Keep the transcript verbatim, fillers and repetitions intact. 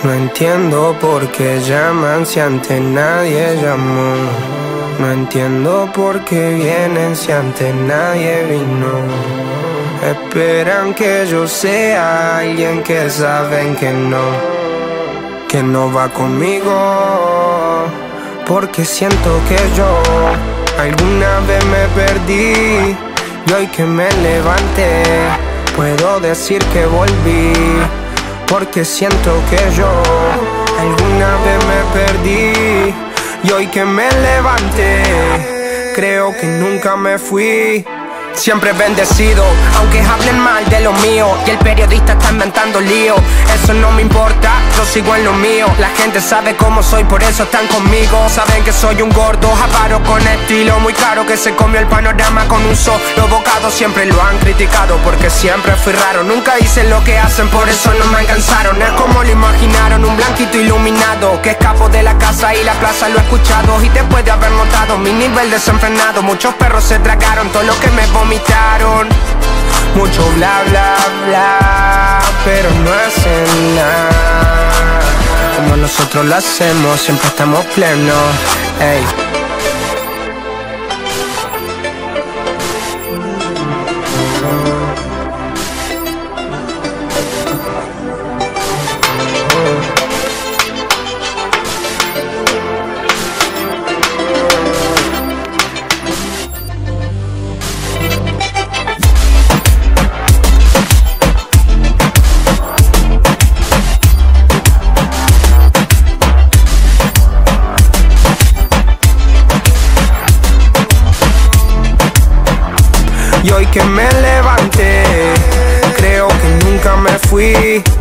No entiendo por qué llaman si antes nadie llamó. No entiendo por qué vienen si antes nadie vino. Esperan que yo sea alguien que saben que no, que no va conmigo. Porque siento que yo alguna vez me perdí y hoy que me levanté puedo decir que volví. Porque siento que yo alguna vez me perdí y hoy que me levanté creo que nunca me fui. Siempre bendecido, aunque hablen mal de lo mío y el periodista está inventando lío. Eso no me importa, yo sigo en lo mío. La gente sabe cómo soy, por eso están conmigo. Saben que soy un gordo, avaro con estilo muy caro, que se comió el panorama con un solo bocado. Siempre lo han criticado porque siempre fui raro. Nunca hice lo que hacen, por eso no me alcanzaron. Es como lo imaginaron, un blanquito iluminado que escapo de la casa y la plaza, lo he escuchado. Y después de haber notado mi nivel desenfrenado, muchos perros se tragaron todo lo que me vomitaron. Mucho bla bla bla, pero no hacen nada como nosotros lo hacemos, siempre estamos plenos, ey. Y hoy que me levanté creo que nunca me fui.